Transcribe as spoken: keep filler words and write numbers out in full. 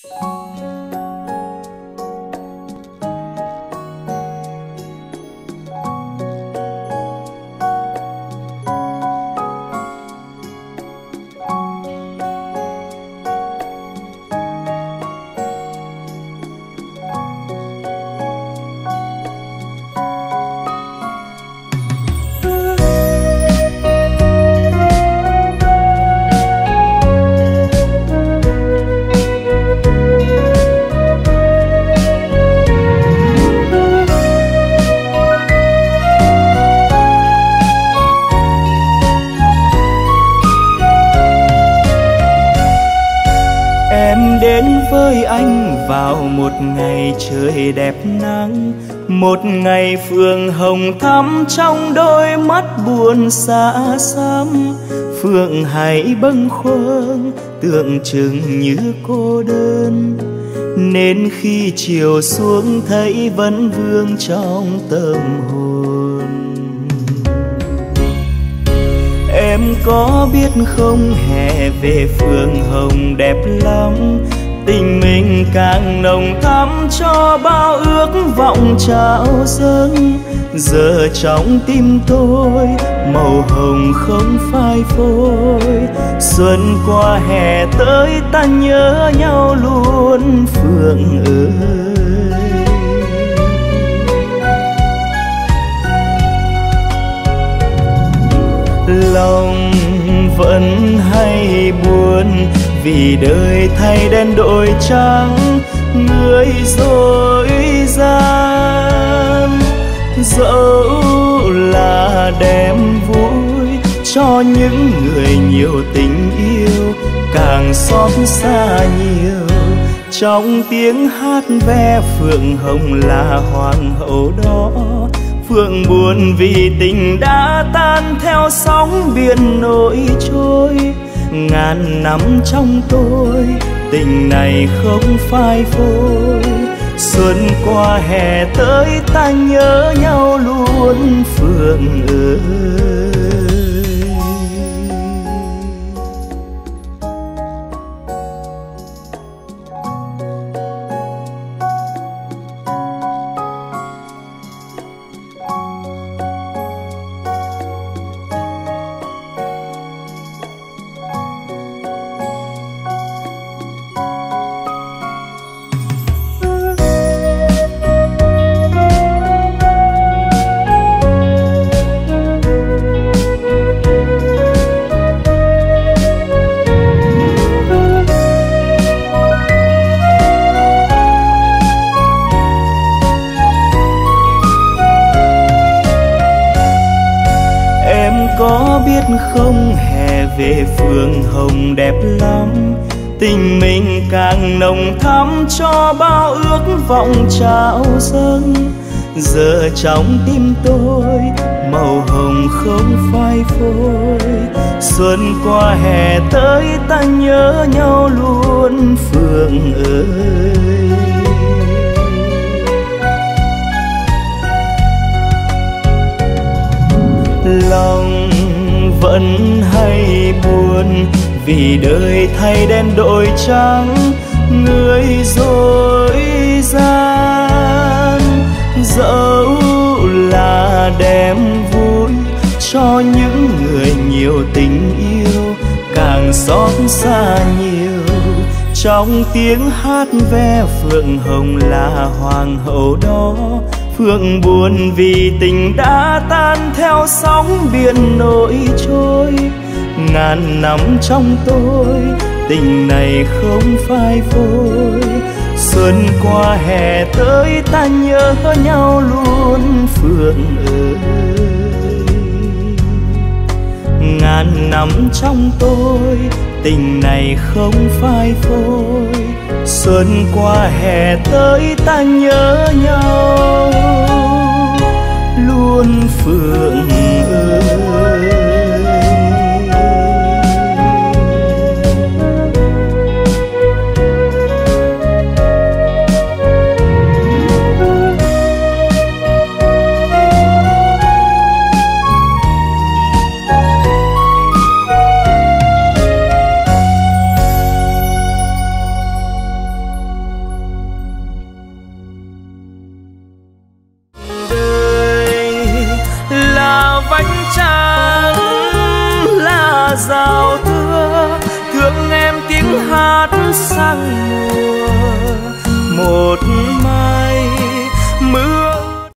Vào một ngày trời đẹp nắng, một ngày phượng hồng thắm trong đôi mắt buồn xa xăm. Phượng hãy bâng khuâng tưởng chừng như cô đơn, nên khi chiều xuống thấy vẫn vương trong tâm hồn. Em có biết không, hè về phượng hồng đẹp lắm, tình mình càng nồng thắm cho bao ước vọng trao dâng. Giờ trong tim tôi màu hồng không phai phôi, xuân qua hè tới ta nhớ nhau luôn Phượng ơi. Lòng vẫn hay buồn vì đời thay đen đổi trắng, người dối gian. Dẫu là đem vui cho những người nhiều tình yêu, càng xót xa nhiều. Trong tiếng hát ve phượng hồng là hoàng hậu đó, phượng buồn vì tình đã tan theo sóng biển nổi trôi. Ngàn năm trong tôi tình này không phai phôi, xuân qua hè tới ta nhớ nhau luôn Phượng ơi. Có biết không, hè về phượng hồng đẹp lắm, tình mình càng nồng thắm cho bao ước vọng trao dâng. Giờ trong tim tôi màu hồng không phai phôi, xuân qua hè tới ta nhớ nhau luôn Phượng ơi. Lòng vẫn hay buồn vì đời thay đen đổi trắng, người dối gian. Dẫu là đem vui cho những người nhiều tình yêu, càng xót xa nhiều. Trong tiếng hát ve phượng hồng là hoàng hậu đó, phượng buồn vì tình đã tan theo sóng biển nổi trôi. Ngàn năm trong tôi tình này không phai phôi, xuân qua hè tới ta nhớ nhau luôn Phượng ơi. Ngàn năm trong tôi tình này không phai phôi, xuân qua hè tới ta nhớ nhau luôn Phượng ơi. chẳng là giao thừa, thương em tiếng hát sang mùa. Một